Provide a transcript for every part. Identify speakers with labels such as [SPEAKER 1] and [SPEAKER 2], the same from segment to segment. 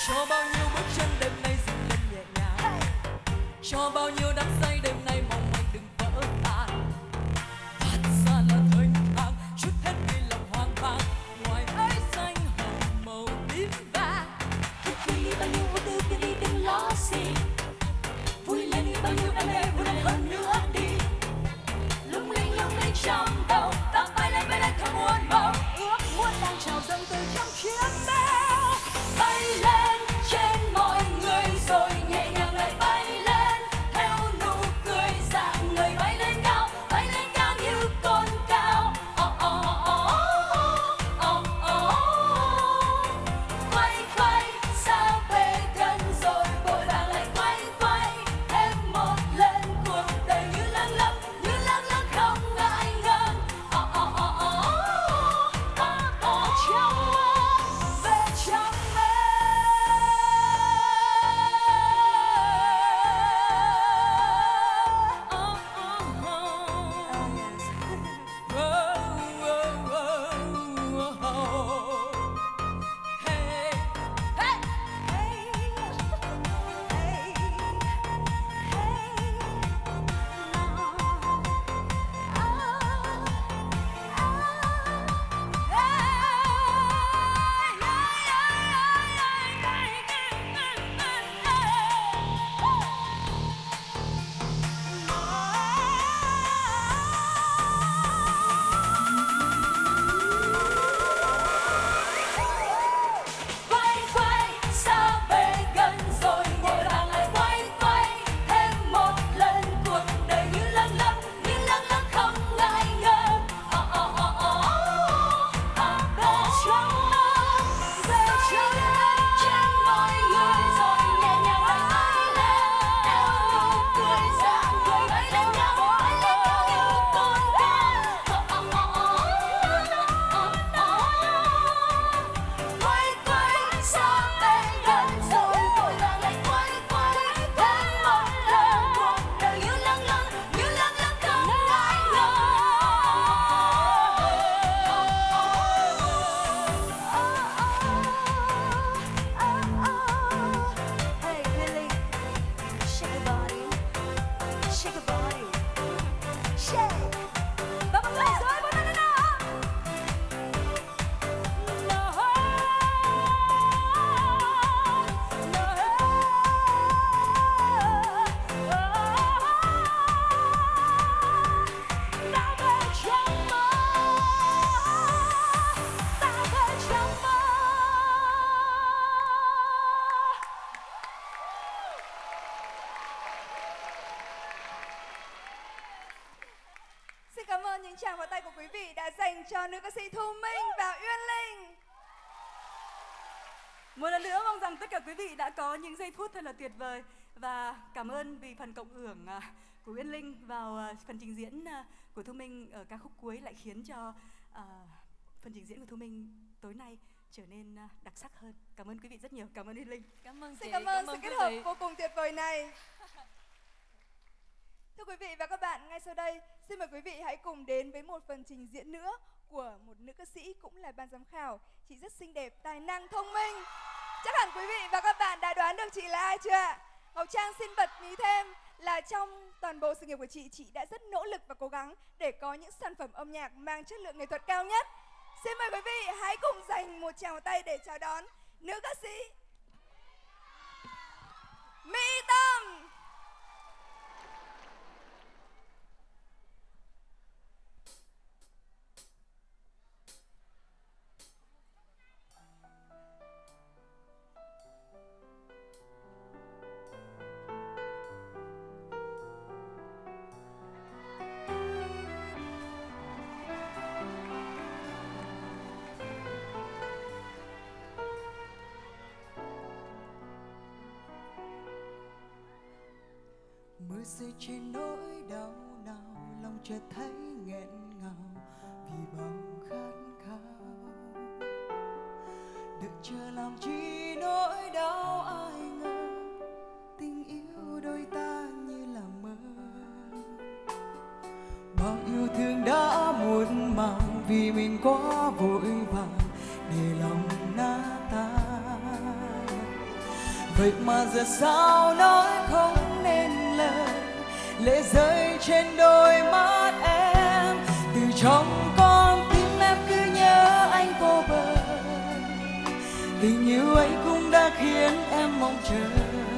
[SPEAKER 1] cho bao nhiêu bước chân đêm nay dừng lên nhẹ nhàng, cho bao nhiêu đắm say đêm nay mong manh đừng vỡ tan. Thật ra là thời thang chút hết vì lòng hoang mang, ngoài ấy xanh hồng màu tím vàng.
[SPEAKER 2] Thật vui bao nhiêu vô tư kia đi đừng lo gì, vui lên bao nhiêu đam mê vui lên hơn nữa đi. Lung linh trong đầu ta bay lên theo muôn màu, ước muốn đang trào dâng từ trong chiếc bèo. Bay lên trên mọi người rồi nhẹ nhàng lại bay lên theo nụ cười dạng người, bay lên cao như con cao. Quay quay xa về gần rồi vội vàng lại quay thêm một lần, cuộc đời như lâng lâng không ngại ngần.
[SPEAKER 3] Xin cảm ơn những tràng pháo tay của quý vị đã dành cho nữ ca sĩ Thu Minh và Uyên Linh.
[SPEAKER 4] Một lần nữa mong rằng tất cả quý vị đã có những giây phút thật là tuyệt vời, và cảm ơn vì phần cộng hưởng của Uyên Linh vào phần trình diễn của Thu Minh ở ca khúc cuối lại khiến cho phần trình diễn của Thu Minh tối nay trở nên đặc sắc hơn. Cảm ơn quý vị rất nhiều. Cảm ơn Uyên Linh.
[SPEAKER 1] Cảm ơn
[SPEAKER 3] Xin cảm ơn sự kết hợp vô cùng tuyệt vời này. Thưa quý vị và các bạn, ngay sau đây xin mời quý vị hãy cùng đến với một phần trình diễn nữa của một nữ ca sĩ cũng là ban giám khảo. Chị rất xinh đẹp, tài năng, thông minh. Chắc hẳn quý vị và các bạn đã đoán được chị là ai chưa ạ? Ngọc Trang xin bật mí thêm là trong toàn bộ sự nghiệp của chị đã rất nỗ lực và cố gắng để có những sản phẩm âm nhạc mang chất lượng nghệ thuật cao nhất. Xin mời quý vị hãy cùng dành một tràng tay để chào đón nữ ca sĩ Mỹ Tâm.
[SPEAKER 1] Mưa rơi trên nỗi đau nào, lòng chợt thấy nghẹn ngào vì bao khát khao. Đợi chờ làm chi nỗi đau, ai ngờ tình yêu đôi ta như là mơ. Bao yêu thương đã muộn màng vì mình quá vội vàng để lòng nát tan. vậy mà giờ sao nói không nên lời, lệ rơi trên đôi mắt em. Từ trong con tim em cứ nhớ anh vô bờ, tình yêu ấy cũng đã khiến em mong chờ.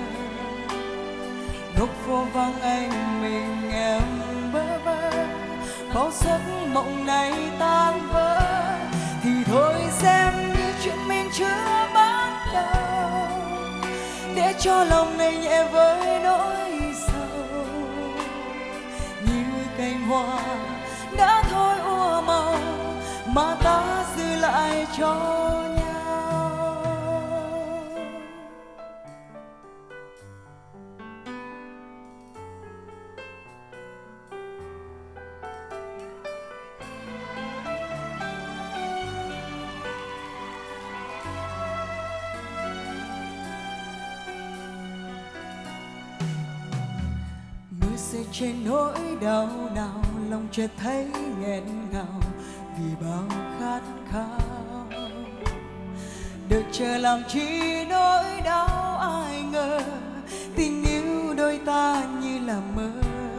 [SPEAKER 1] Góc phố vắng anh mình em bơ vơ, bao giấc mộng này tan vỡ. Thì thôi xem như chuyện mình chưa bắt đầu, để cho lòng này nhẹ với nỗi sầu. Như cành hoa đã thôi úa màu, mà ta giữ lại cho nhau. Rơi trên nỗi đau nào, lòng chợt thấy nghẹn ngào vì bao khát khao. Đợi chờ làm chi nỗi đau ai ngờ, tình yêu đôi ta như là mơ.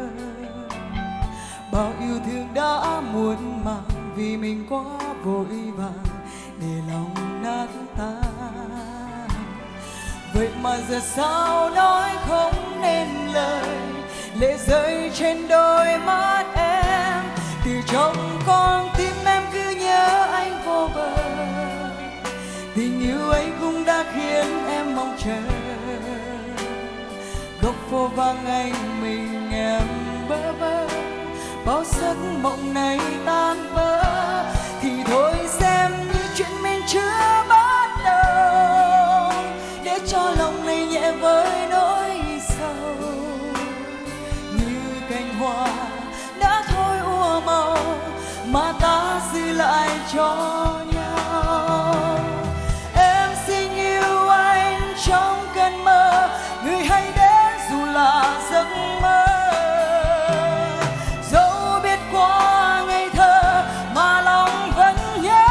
[SPEAKER 1] Bao yêu thương đã muộn màng vì mình quá vội vàng để lòng nát tan. Vậy mà giờ sao nói không nên lời, lệ rơi trên đôi mắt em. Từ trong con tim em cứ nhớ anh vô bờ, tình yêu ấy cũng đã khiến em mong chờ. Góc phố vắng anh mình em bơ vơ, bao giấc mộng này tan vỡ. Thì thôi xem như chuyện mình chưa bắt đầu, để cho lòng này nhẹ với nỗi sầu. Cành hoa đã thôi úa màu, mà ta giữ lại cho nhau. Em xin yêu anh trong cơn mơ, người hãy đến dù là giấc mơ. Dẫu biết qua ngày thơ mà lòng vẫn nhớ.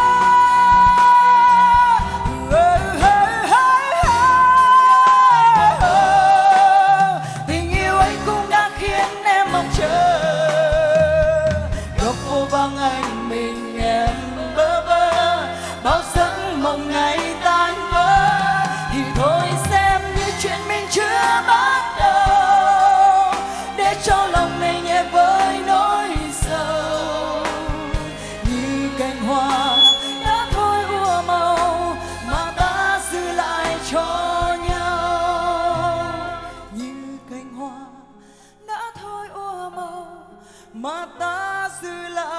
[SPEAKER 1] Tình yêu ấy cũng đã khiến em mong chờ. Góc phố vắng anh mình em bơ vơ, bao giấc mộng này tan vỡ. Thì thôi xem như chuyện mình chưa bắt đầu, để cho lòng này nhẹ với nỗi sầu. Như cành hoa đã thôi úa màu, mà ta giữ lại cho nhau. Như cành hoa đã thôi úa màu, mà ta giữ lại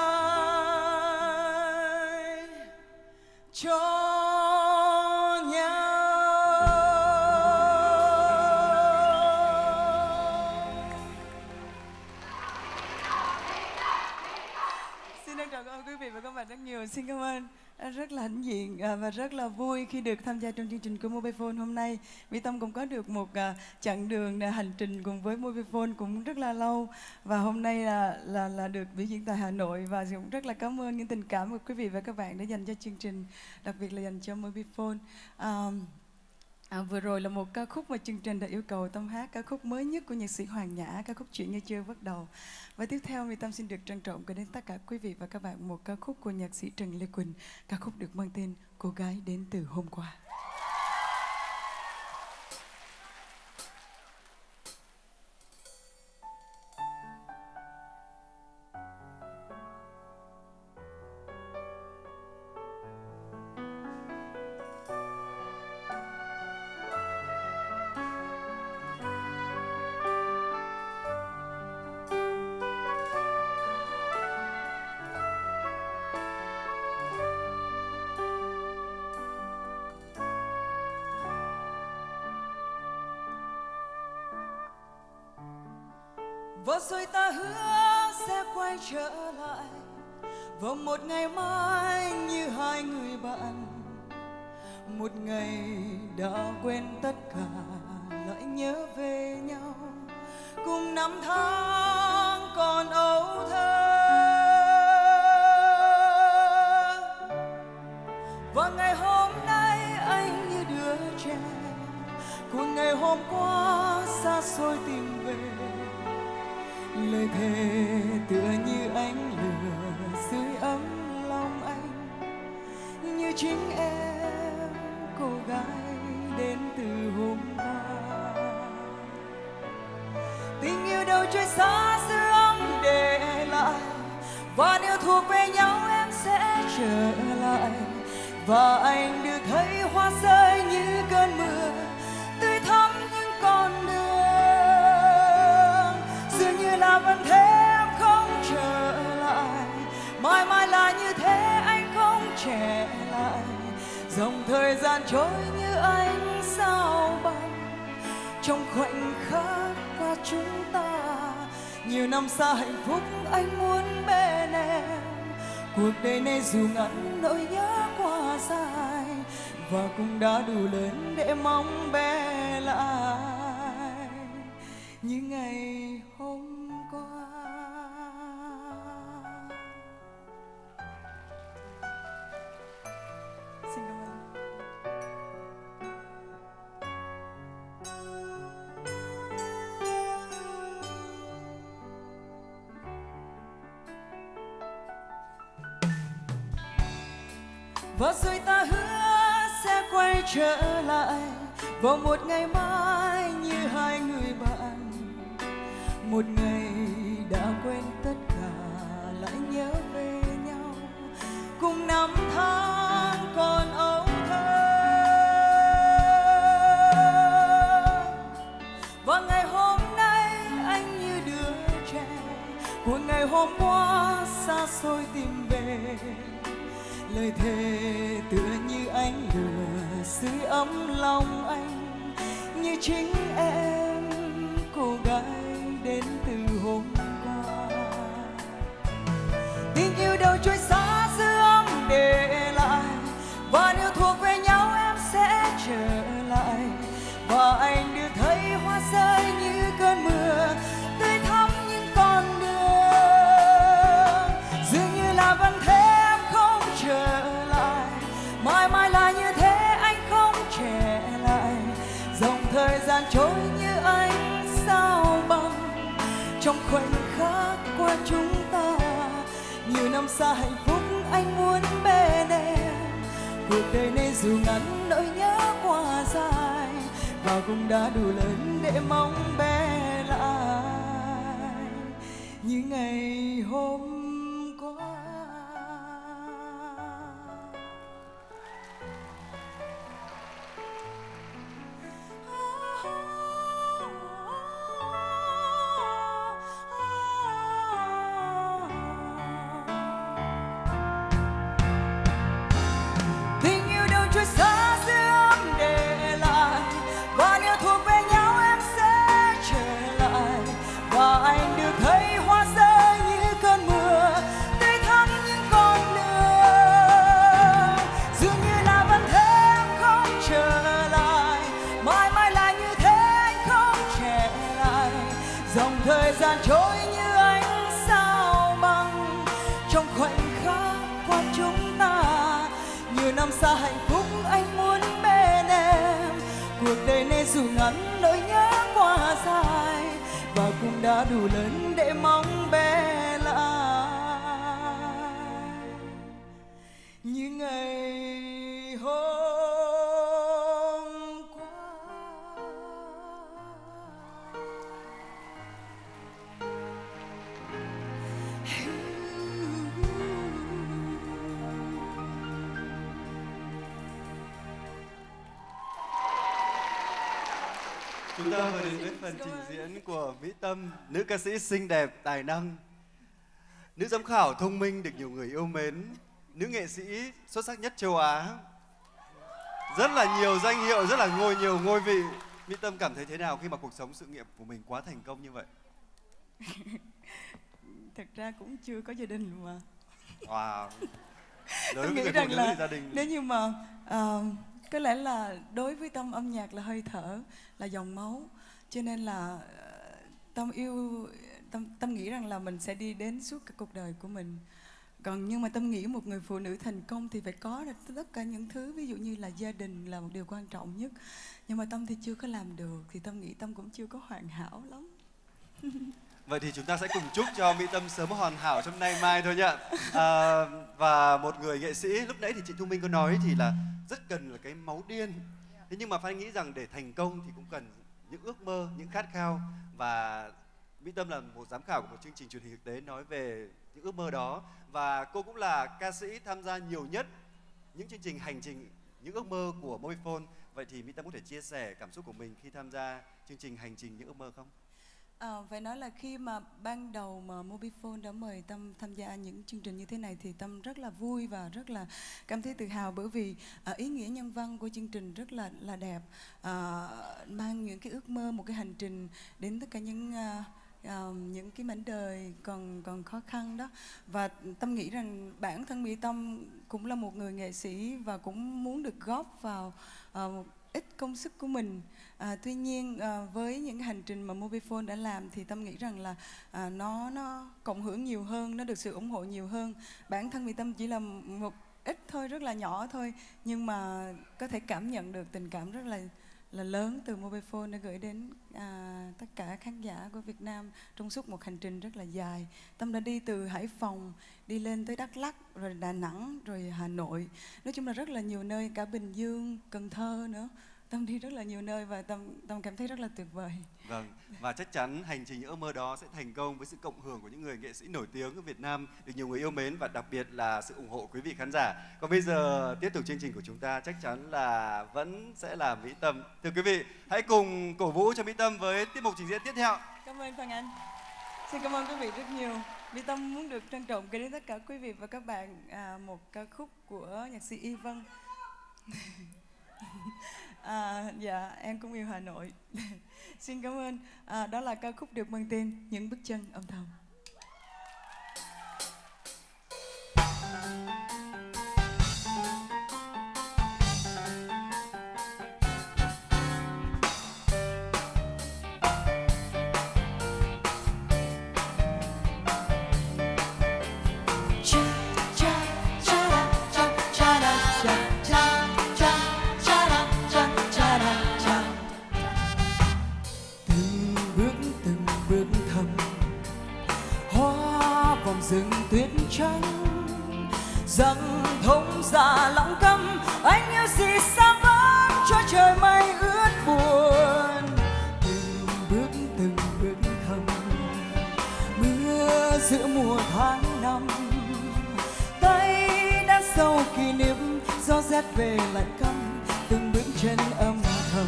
[SPEAKER 1] cho nhau. Xin trân trọng cảm ơn quý vị và các bạn rất nhiều. Xin cảm ơn rất là hãnh diện và rất là vui khi được tham gia trong chương trình của Mobile Phone hôm nay. Mỹ Tâm cũng có được một chặng đường hành trình cùng với Mobile Phone cũng rất là lâu, và hôm nay là được biểu diễn tại Hà Nội, và cũng rất là cảm ơn những tình cảm của quý vị và các bạn đã dành cho chương trình, đặc biệt là dành cho Mobile Phone. Vừa rồi là một ca khúc mà chương trình đã yêu cầu Tâm hát, ca khúc mới nhất của nhạc sĩ Hoàng Nhã, ca khúc Chuyện Như Chưa Bắt Đầu. Và tiếp theo Mỹ Tâm xin được trân trọng gửi đến tất cả quý vị và các bạn một ca khúc của nhạc sĩ Trần Lê Quỳnh, ca khúc được mang tên Cô Gái Đến Từ Hôm Qua. Và rồi ta hứa sẽ quay trở lại vào một ngày mai như hai người bạn. Một ngày đã quên tất cả lại nhớ về nhau, cùng năm tháng còn ấu thơ. Và ngày hôm nay anh như đứa trẻ của ngày hôm qua xa xôi tìm về. Lời thề tựa như ánh lửa sưởi ấm lòng anh, như chính em cô gái đến từ hôm qua. Tình yêu đâu trôi xa dư âm để lại, và nếu thuộc về nhau em sẽ trở lại. Và anh được thấy hoa rơi như cơn mưa tươi thắm những con đường. Dường như là vẫn thế em không trở lại, mãi mãi là như thế anh không trẻ lại. Dòng thời gian trôi như ánh sao băng trong khoảnh khắc qua chúng ta. Nhiều năm xa hạnh phúc anh muốn bên em, cuộc đời này dù ngắn nỗi nhớ quá dài, và cũng đã đủ lớn để mong bé lại như ngày hôm qua. Xin cảm ơn. Và rồi ta hứa sẽ quay trở lại vào một ngày mai như hai người bạn. Một ngày đã quên tất cả lại nhớ về nhau, cùng năm tháng còn ấu thơ. Và ngày hôm nay anh như đứa trẻ của ngày hôm qua xa xôi tìm về. Lời thề tựa như ánh lửa sưởi ấm lòng anh, như chính em cô gái đến từ hôm qua. Tình yêu đâu trôi xa dư âm để lại, và nếu thuộc về nhau em sẽ trở lại. Và anh được thấy hoa rơi như cơn mưa tươi thắm những con đường. Dường như là vẫn thế trở lại, mãi mãi là như thế anh không trẻ lại. Dòng thời gian trôi như ánh sao băng trong khoảnh khắc qua chúng ta. Nhiều năm xa hạnh phúc anh muốn bên em, cuộc đời này dù ngắn nỗi nhớ quá dài, và cũng đã đủ lớn để mong bé lại như ngày hôm qua. Trôi xa dư âm để lại, và nếu thuộc về nhau em sẽ trở lại. Và anh được thấy hoa rơi như cơn mưa tươi thắm những con đường. Dường như là vẫn thế em không trở lại, mãi mãi là như thế anh không trẻ lại. Dòng thời gian trôi như ánh sao băng trong khoảnh khắc qua chúng ta. Nhiều năm xa hạnh phúc anh muốn bên em, cuộc đời này dù ngắn nỗi nhớ quá dài, và cũng đã đủ lớn để mong bé lại như ngày hôm qua.
[SPEAKER 5] Chúng ta vừa đến với phần trình diễn của Mỹ Tâm, nữ ca sĩ xinh đẹp, tài năng, nữ giám khảo thông minh được nhiều người yêu mến, nữ nghệ sĩ xuất sắc nhất châu Á. Rất là nhiều danh hiệu, rất là nhiều ngôi vị. Mỹ Tâm cảm thấy thế nào khi mà cuộc sống sự nghiệp của mình quá thành công như vậy?
[SPEAKER 1] Thật ra cũng chưa có gia đình mà.
[SPEAKER 5] Wow.
[SPEAKER 1] Tôi nghĩ rằng là nếu như mà có lẽ là đối với Tâm âm nhạc là hơi thở, là dòng máu, cho nên là Tâm nghĩ rằng là mình sẽ đi đến suốt cả cuộc đời của mình. Còn nhưng mà Tâm nghĩ một người phụ nữ thành công thì phải có tất cả những thứ, ví dụ như là gia đình là một điều quan trọng nhất. Nhưng mà Tâm thì chưa có làm được, thì Tâm nghĩ Tâm cũng chưa có hoàn hảo lắm.
[SPEAKER 5] Vậy thì chúng ta sẽ cùng chúc cho Mỹ Tâm sớm hoàn hảo trong nay mai thôi nhá. Và một người nghệ sĩ, lúc nãy thì chị Thu Minh có nói thì là rất cần là cái máu điên. Thế nhưng mà Phan nghĩ rằng để thành công thì cũng cần những ước mơ, những khát khao. Và Mỹ Tâm là một giám khảo của một chương trình truyền hình thực tế nói về những ước mơ đó. Và cô cũng là ca sĩ tham gia nhiều nhất những chương trình hành trình những ước mơ của Mobifone. Vậy thì Mỹ Tâm có thể chia sẻ cảm xúc của mình khi tham gia chương trình hành trình những ước mơ không?
[SPEAKER 1] Phải nói là khi mà ban đầu mà Mobifone đã mời Tâm tham gia những chương trình như thế này thì Tâm rất là vui và rất là cảm thấy tự hào, bởi vì ý nghĩa nhân văn của chương trình rất là đẹp, mang những cái ước mơ, một cái hành trình đến tất cả những cái mảnh đời còn khó khăn đó. Và Tâm nghĩ rằng bản thân Mỹ Tâm cũng là một người nghệ sĩ và cũng muốn được góp vào một ít công sức của mình. Tuy nhiên với những hành trình mà Mobifone đã làm thì Tâm nghĩ rằng là nó cộng hưởng nhiều hơn, nó được sự ủng hộ nhiều hơn. Bản thân Mỹ Tâm chỉ là một ít thôi, rất là nhỏ thôi, nhưng mà có thể cảm nhận được tình cảm rất là lớn từ Mobifone đã gửi đến tất cả khán giả của Việt Nam trong suốt một hành trình rất là dài. Tâm đã đi từ Hải Phòng đi lên tới Đắk Lắk, rồi Đà Nẵng, rồi Hà Nội, nói chung là rất là nhiều nơi, cả Bình Dương, Cần Thơ nữa. Tâm đi rất là nhiều nơi và Tâm cảm thấy rất là tuyệt vời.
[SPEAKER 5] Vâng, và chắc chắn hành trình những ước mơ đó sẽ thành công với sự cộng hưởng của những người nghệ sĩ nổi tiếng ở Việt Nam, được nhiều người yêu mến và đặc biệt là sự ủng hộ quý vị khán giả. Còn bây giờ tiếp tục chương trình của chúng ta chắc chắn là vẫn sẽ là Mỹ Tâm. Thưa quý vị, hãy cùng cổ vũ cho Mỹ Tâm với tiết mục trình diễn tiếp theo.
[SPEAKER 1] Cảm ơn Phan Anh. Xin cảm ơn quý vị rất nhiều. Mỹ Tâm muốn được trân trọng gửi đến tất cả quý vị và các bạn một ca khúc của nhạc sĩ Y Vân. Dạ, em cũng yêu Hà Nội. Xin cảm ơn. Đó là ca khúc được mang tên Những Bước Chân Âm Thầm. Rừng tuyết trắng răng thông già lặng câm, anh yêu gì xa vắng cho trời mây ướt buồn. Từng bước thầm mưa giữa mùa tháng năm, tay đã sâu kỷ niệm gió rét về lạnh căm, từng bước chân âm thầm.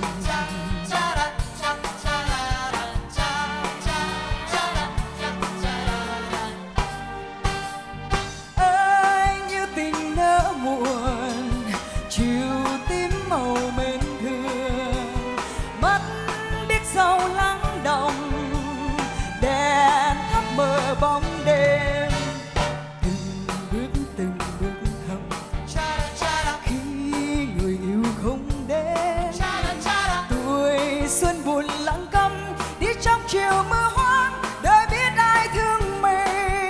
[SPEAKER 1] Bóng đêm từng bước thầm, khi người yêu không đến, tuổi xuân buồn lặng câm đi trong chiều mưa hoang, đời biết ai thương mình.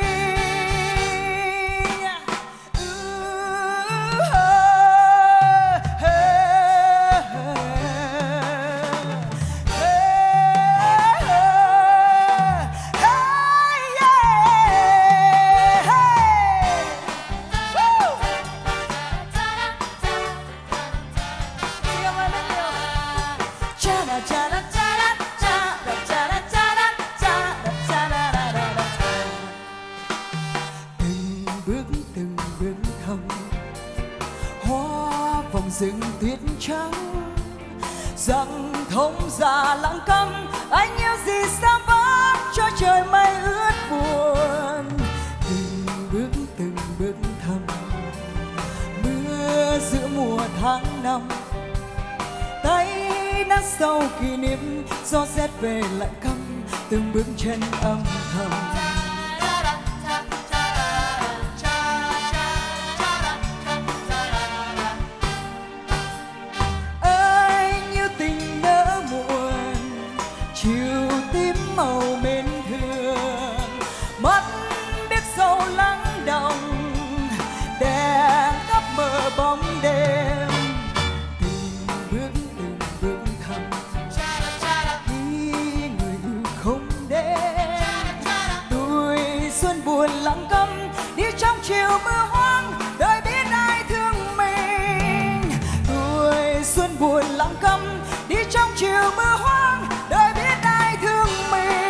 [SPEAKER 1] Rừng tuyết trắng răng thông già lặng câm, anh yêu gì xa vắng cho trời mây ướt buồn. Từng bước thầm mưa giữa mùa tháng năm, tay đã sâu kỷ niệm gió rét về lạnh căm, từng bước chân âm thầm. Màu mến thương mắt biết sâu lắng đồng, bóng đêm, từng bước thầm khi người yêu không đến. Tuổi xuân buồn lặng câm đi trong chiều mưa hoang, đời biết ai thương mình. Tuổi xuân buồn lặng câm đi trong chiều mưa hoang, đời biết ai thương mình.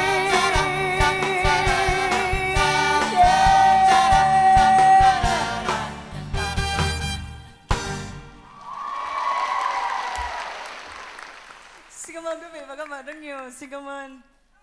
[SPEAKER 6] Xin cảm ơn quý vị và các bạn rất nhiều. Xin cảm ơn.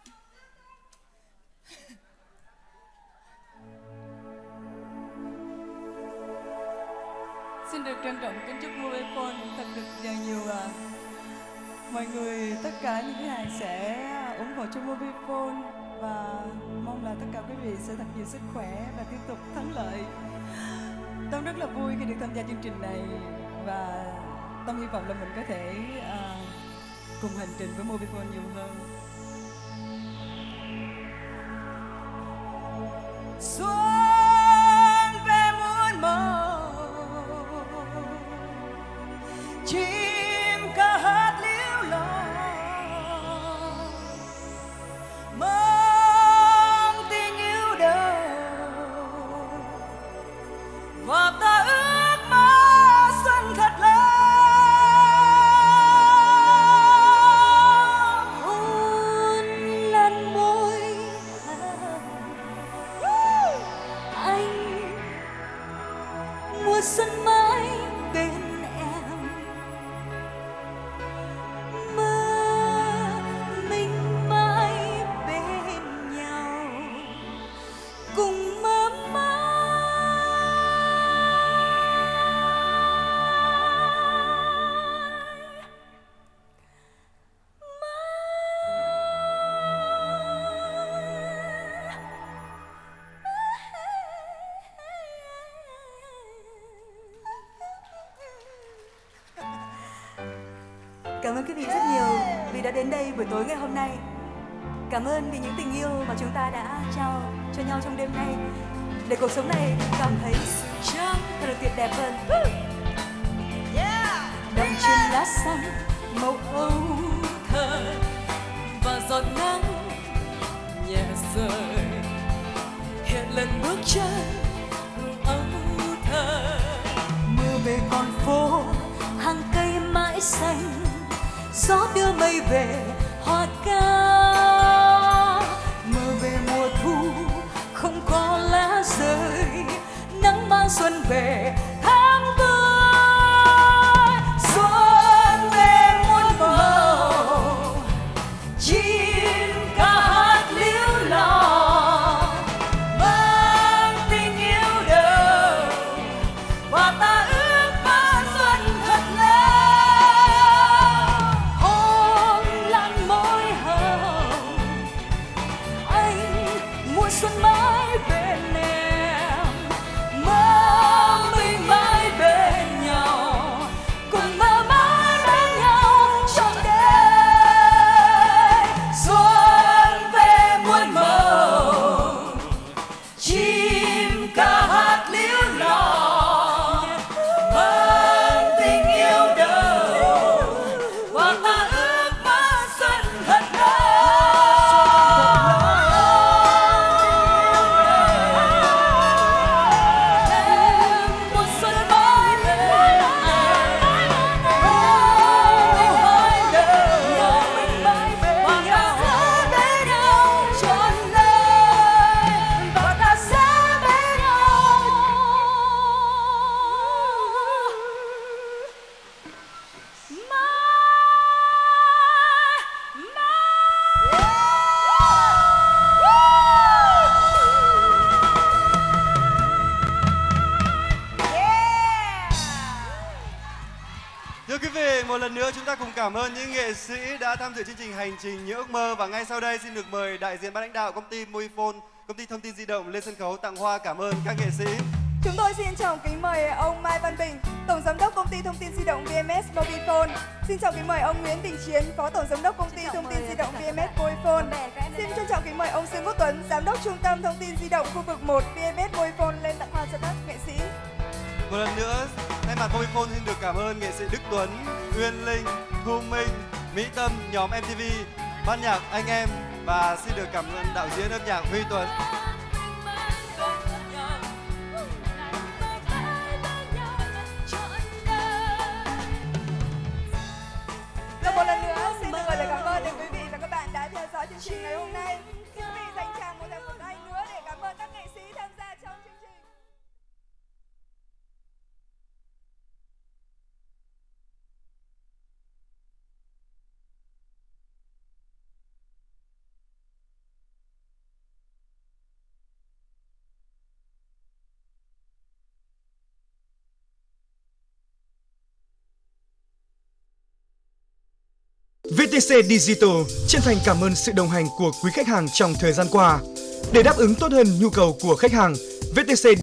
[SPEAKER 6] Xin được trân trọng kính chúc Mobifone thật được nhiều mọi người, tất cả những ngày sẽ ủng hộ cho Mobifone và mong là tất cả quý vị sẽ thật nhiều sức khỏe và tiếp tục thắng lợi. Tâm rất là vui khi được tham gia chương trình này và Tâm hy vọng là mình có thể cùng hành trình với Mobifone nhiều hơn.
[SPEAKER 1] Xuân về muôn màu, chim ca hát líu lo, mong tình yêu đâu và ta ước mơ xuân thật lâu.
[SPEAKER 2] Hôn lần môi anh, mùa xuân mãi bên em, mơ mình mãi bên nhau cùng mơ mãi.
[SPEAKER 4] Cảm ơn quý vị rất nhiều vì đã đến đây buổi tối ngày hôm nay. Cảm ơn vì những tình yêu mà chúng ta đã trao cho nhau trong đêm nay, để cuộc sống này cảm thấy sự trăng thật là tuyệt đẹp hơn.
[SPEAKER 2] Đậm trên lá xanh màu âu thơ và giọt nắng nhẹ rơi hiện lên bước chân âu thơ.
[SPEAKER 1] Mưa về con phố,
[SPEAKER 2] Hàng cây mãi xanh, gió đưa mây về hoa ca.
[SPEAKER 1] mưa về mùa thu,
[SPEAKER 2] Không có lá rơi, nắng mang xuân về tháng vui.
[SPEAKER 1] xuân về muôn màu,
[SPEAKER 2] Chim ca hát líu lo,
[SPEAKER 1] mang tình yêu đầu
[SPEAKER 2] và ta ước mơ xuân thật lâu. Hôn làn môi hồng, anh mùa xuân mãi bên em, mơ mình mãi bên nhau cùng mơ mãi bên nhau trọn đời. Xuân về muôn màu, chim ca hát líu lo, mang tình yêu đầu và ta ước mơ xuân thật lâu. Mùa xuân mãi bên em, mình mãi bên nhau, và ta sẽ bên nhau trọn đời, và ta sẽ bên nhau
[SPEAKER 5] Thưa quý vị, một lần nữa chúng ta cùng cảm ơn những nghệ sĩ đã tham dự chương trình Hành trình những ước mơ. Và ngay sau đây xin được mời đại diện ban lãnh đạo công ty Mobifone, công ty thông tin di động lên sân khấu tặng hoa cảm ơn các nghệ sĩ.
[SPEAKER 3] Chúng tôi xin trọng kính mời ông Mai Văn Bình, Tổng Giám đốc Công ty Thông tin Di động VMS Mobifone. Xin trọng kính mời ông Nguyễn Đình Chiến, Phó Tổng Giám đốc Công ty Thông tin Di động VMS Mobifone. Xin trân trọng kính mời ông Dương Quốc Tuấn, Giám đốc Trung tâm Thông tin Di động khu vực 1 VMS Mobifone lên tặng hoa cho các nghệ sĩ.
[SPEAKER 5] Một lần nữa, thay mặt Mobifone xin được cảm ơn nghệ sĩ Đức Tuấn, Uyên Linh, Thu Minh, Mỹ Tâm, nhóm MTV, ban nhạc anh em và xin được cảm ơn đạo diễn âm nhạc Huy Tuấn.
[SPEAKER 3] Và một lần nữa xin được gửi lời cảm ơn đến quý vị và các bạn đã theo dõi chương trình ngày hôm nay. Xin quý vị dành tràng một tràng pháo tay nữa để cảm ơn các nghệ sĩ tham gia trong chương trình.
[SPEAKER 7] VTC Digital chân thành cảm ơn sự đồng hành của quý khách hàng trong thời gian qua. Để đáp ứng tốt hơn nhu cầu của khách hàng, VTC